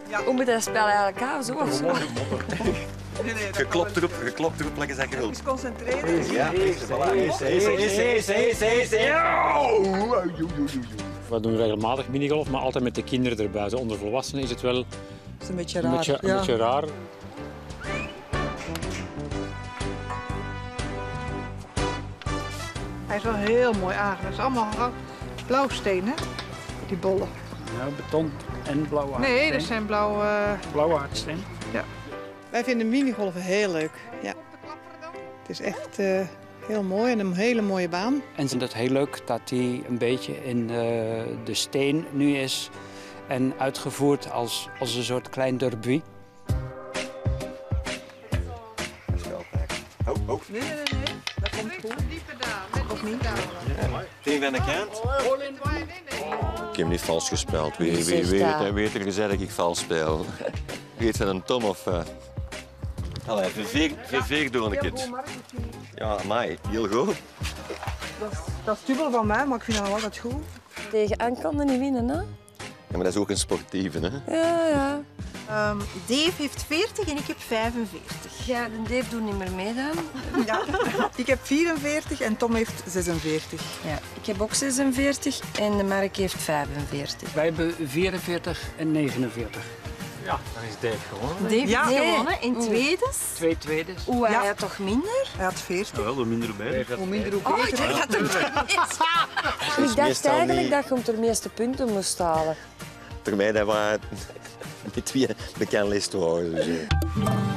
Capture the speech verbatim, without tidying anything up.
Ja. Hoe moet dat spel eigenlijk aan? Zo of zo? Nee, nee, je klopt erop, je klopt erop, lekker zeg je wilt. Eens concentreren. Ja, We doen regelmatig minigolf, maar altijd met de kinderen erbij. Zo onder volwassenen is het wel Dat is een beetje een raar. beetje, een ja. beetje raar. Hij is wel heel mooi aangelegd. Het is allemaal blauwsteen, hè? Die bollen. Ja, beton en blauwe hardsteen. Nee, dat zijn blauwe... Blauwe hardsteen. Ja. Wij vinden minigolven heel leuk. Ja. Het is echt uh, heel mooi en een hele mooie baan. En het is heel leuk dat hij een beetje in uh, de steen nu is en uitgevoerd als, als een soort klein derby. Oh, oh. Nee, nee, nee. Dat komt goed. Of niet? Tegen van de kant. Ik heb niet vals gespeeld. Wie, wie, wie, wie weet er gezegd dat ik vals speel? Weet van een Tom of... Uh... Allee, verveeg, verveeg door een kind. Ja, amai, heel goed. Dat is, dat is dubbel van mij, maar ik vind dat wel altijd goed. Tegen Anne kan je niet winnen, hè? Ja, maar dat is ook een sportieve, hè? Ja, ja. Um, Dave heeft veertig en ik heb vijfenveertig. Ja, de Dave doet niet meer mee dan. Ja. Ik heb vierenveertig en Tom heeft zesenveertig. Ja, ik heb ook zesenveertig en de Mark heeft vijfenveertig. Wij hebben vierenveertig en negenenveertig. Ja, dan is Dave gewonnen. Dave Ja. heeft gewonnen in tweedes. Twee tweedes. Oeh, hij Ja. had toch minder? Hij had veertig. wel, er minder bij. Hoe minder, hoe Oh, beter. ik dacht dat er Ik dacht meestal eigenlijk niet- dat je hem de meeste punten moest halen. Terwijl dat we met twee bekend list houden. Dus,